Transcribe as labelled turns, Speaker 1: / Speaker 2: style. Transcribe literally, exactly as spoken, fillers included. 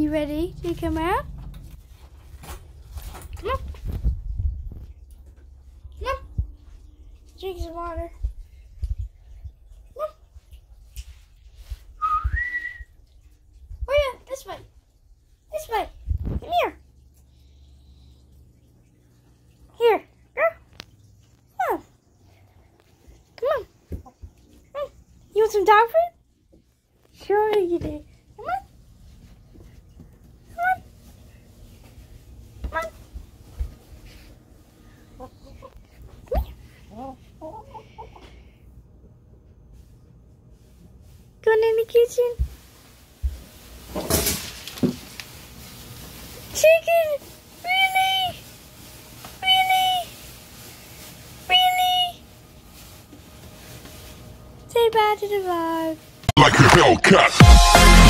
Speaker 1: you ready to come out? Come on. Come on. Drink some water. Come on. Oreo, this way. This way. Come here. Here. Girl. Come on. Come on. Come on. You want some dog food? Sure you do. Come on. Come on. Come on. Going in the kitchen? Chicken! Really? Really? Really? Say bye to the vlog.
Speaker 2: Like a Hellcat.